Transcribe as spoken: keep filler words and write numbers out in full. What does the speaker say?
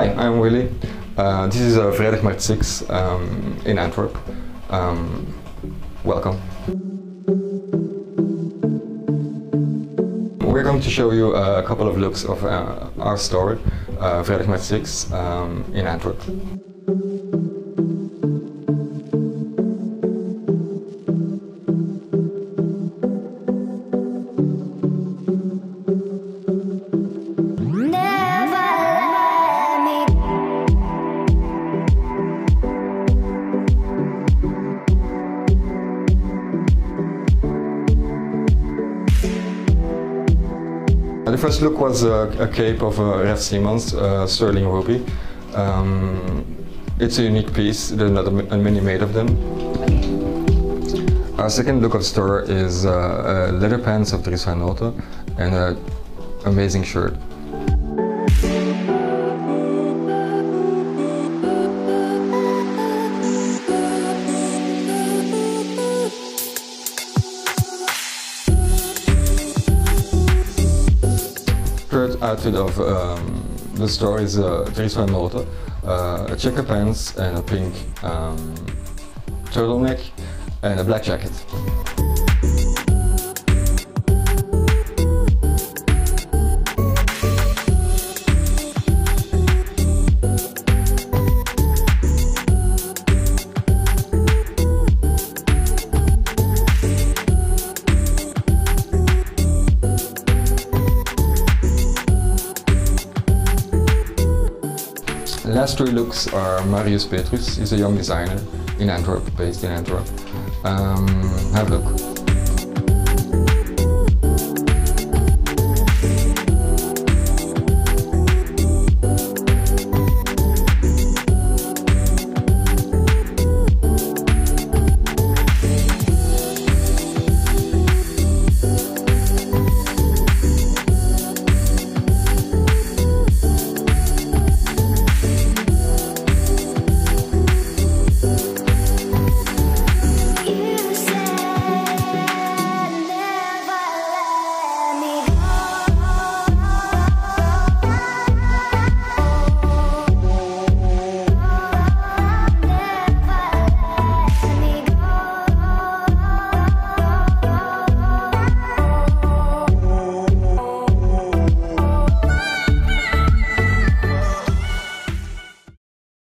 Hi, I'm Willy. Uh, this is uh, VRIJDAGMARKT six um, in Antwerp. Um, welcome. We're going to show you a couple of looks of uh, our store, uh, VRIJDAGMARKT six um, in Antwerp. The first look was a, a cape of uh, Raf Simons, uh, sterling ruby. Um, it's a unique piece, there are not a, many made of them. Our second look of store is uh, uh, leather pants of Dries van Noten and an amazing shirt. Third outfit of um, the store is uh, Dries van Noten, uh, a checker pants and a pink um, turtleneck and a black jacket. The last three looks are MariusPetrus. He's a young designer in Antwerp, based in Antwerp. Um, have a look.